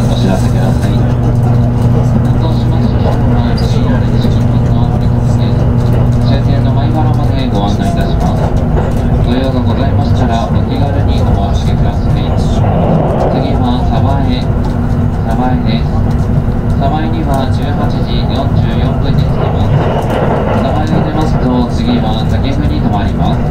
お知らせください。担当します車は新大西近辺の乗り込みです。終点の米原までご案内いたします。ご用がございましたらお気軽にお申し付けください。次は鯖江です。鯖江には18時44分に着きます。鯖江を出ますと次は武生に停まります。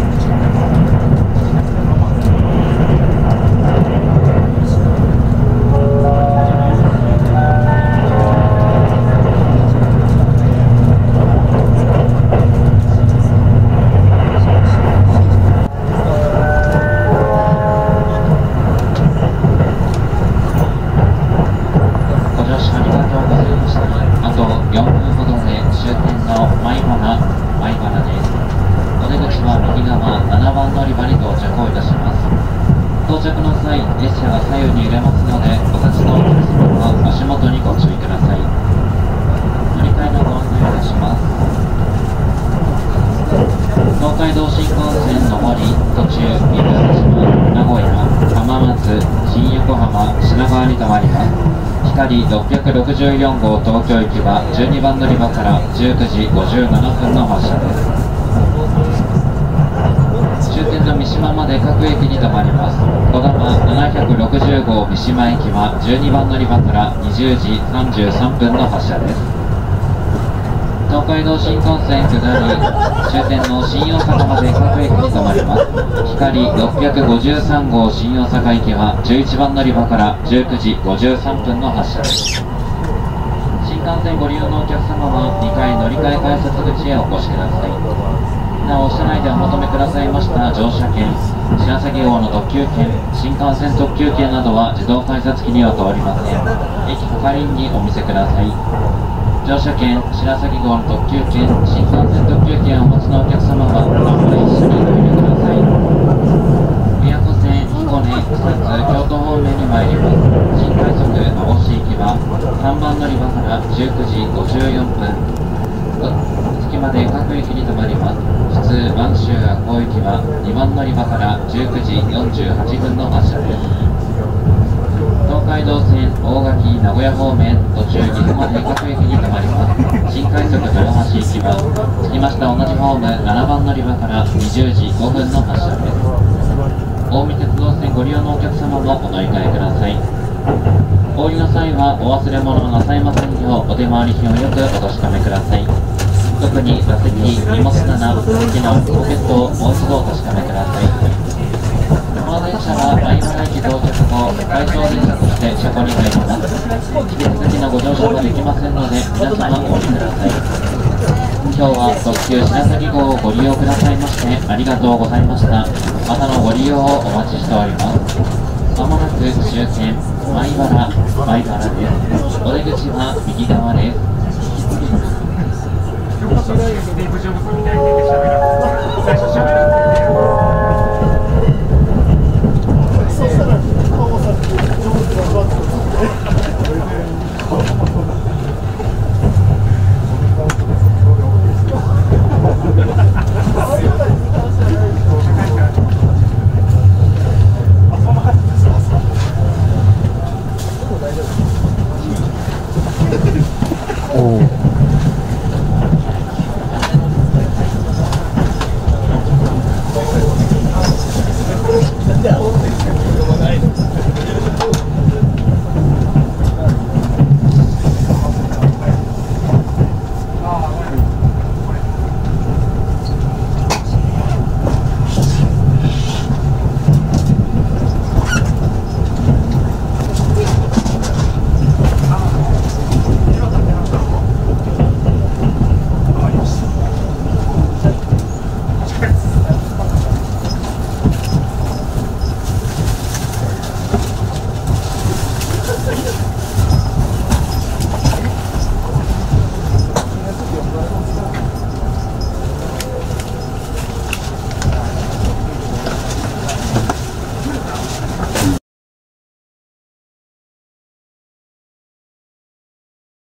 到着の際、列車が左右に揺れますので、お立ちのお客様は足元にご注意ください。乗り換えのご案内をいたします。東海道新幹線上り、途中、伊豆大島、名古屋、浜松、新横浜、品川に停まります。光664号東京行きは12番乗り場から19時57分の発車です。終点の三島まで各駅に停まります。こだま760号三島駅は12番乗り場から20時33分の発車です。東海道新幹線下り終点の新大阪まで各駅に停まります。光653号新大阪駅は11番乗り場から19時53分の発車です。新幹線ご利用のお客様は2階乗り換え改札口へお越しください。なお、車内でお求めくださいました乗車券、白鷺号の特急券、新幹線特急券などは自動改札機には通りません。駅係員にお見せください。乗車券、白鷺号の特急券、新幹線特急券をお持ちのお客様は3枚一緒にご入力ください。宮古線、彦根、草津、京都方面に参ります。新快速網干行きは3番乗り場から19時54分。月まで各駅に停まります。普通満州赤穂行きは2番乗り場から19時48分の発車です。東海道線大垣名古屋方面途中岐阜まで各駅に停まります。新快速豊橋行きは着きました同じホーム7番乗り場から20時5分の発車です。近江鉄道線ご利用のお客様もお乗り換えください。お降りの際はお忘れ物をなさいませんようお出回り品をよくお確かめください。特に座席、荷物棚、席のポケットをもう一度お確かめください。この電車は米原駅到着後、対象電車として車庫に入ります。引き続きのご乗車はできませんので、皆様お降りください。今日は特急白鷺号をご利用くださいましてありがとうございました。またのご利用をお待ちしております。まもなく終点、米原です。お出口は右側です。 おお。